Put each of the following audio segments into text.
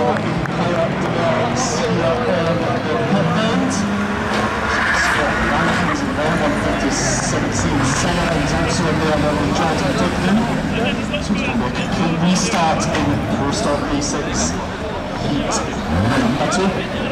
Restart in Prostock B6 heat number 2.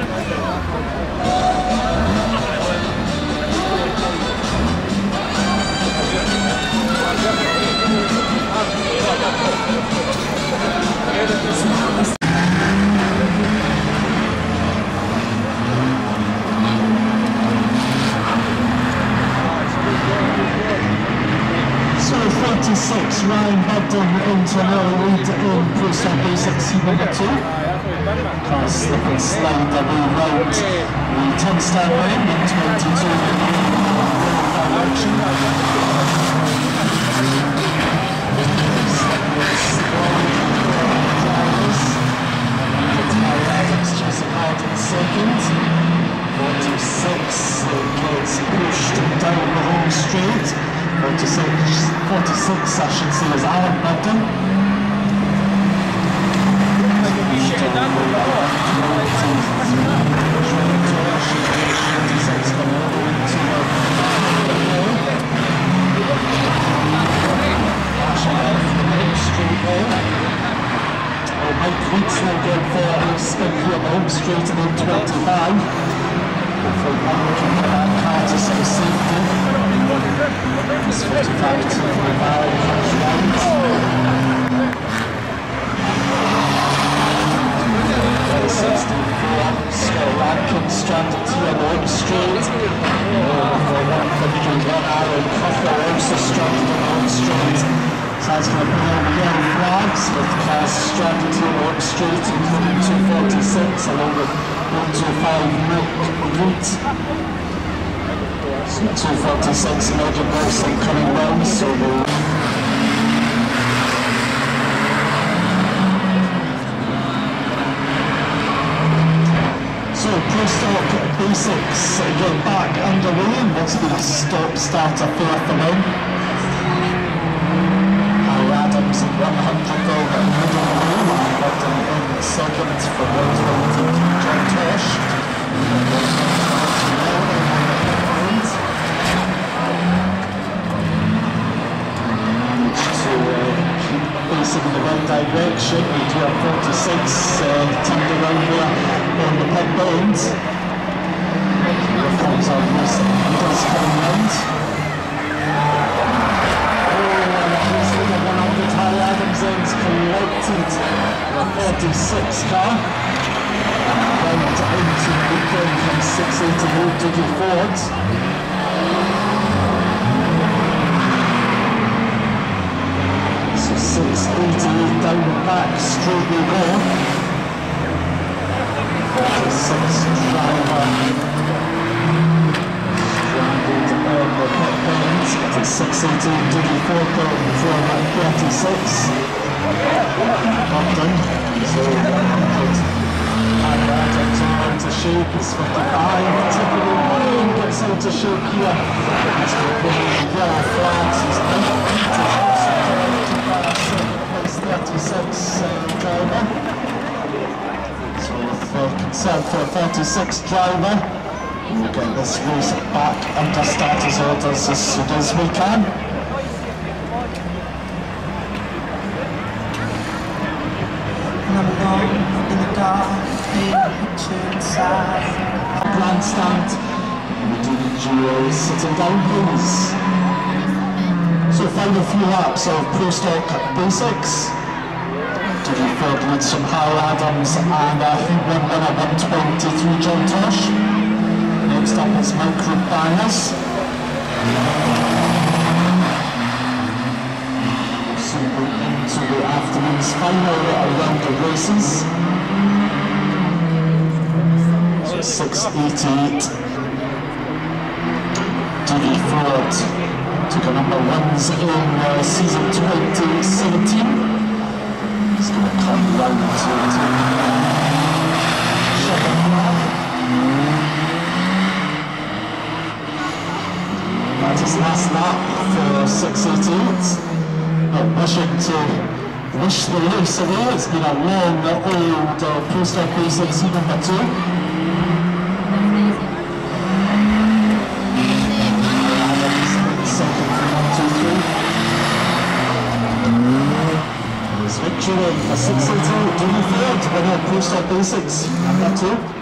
So 46, Ryan Bogdan into an early lead in Prostock B6 number 2. Can't slip and slide the wheel round the 10-star lane in 22 direction. Chasing hard in second. 46 gets pushed down the home straight. 46 I should say is Alan Bogdan. Mike Weeks will go for a spin here on the home straight and in 25. Hopefully Mike can get that car to sort of safety. It's 45 to 45, that's right. 64, Scott Rankin stranded here on the home straight. For 151, Aaron Cuffer also stranded on the home straight. So that's going to bring out the yellow flags with cars stranded here on the straight, including 246 along with 125 Mick Root. So 246 Megan Wilson coming round, so Prostock B6 get back underway and what's been a stop-start affair for them. Adams and 100 over in the middle of the lane, Bogdan in second for 120 John Tosh. Managed to keep facing in the right direction. We do have 46 turned around there on the pit bend. Here comes our race leaders coming round. Adams ends collected the 46 car round into the weekend from 680 Road Dougie Ford. So 688 down the back, straight we go. 46 driver stranded on the pit bend. It's 688 Dougie Ford going from 36. Bogdan, so Adams into shape, it's 55. Typically Wayne gets into shape here. It's going to be yellow flags. It's 36 driver. So with concern for a 36 driver, we'll get this race back under starters orders as soon as we can. In the dark, picture inside grandstand. We're doing duos sitting down please. So final few laps of Prostock B6. Dougie Ford leads from Hal Adams and Heat 1 winner 123 John Tosh. Next up is Mike Bangers. To the afternoon's final round of races. So 688 Dougie Ford took a number ones in season 2017. He's going to come round to that is last lap for 688. Wishing to wish the race away. It's been a long, old Prostocks Basics number 2. Victory for 602, doing third, winner Prostocks Basics number 2.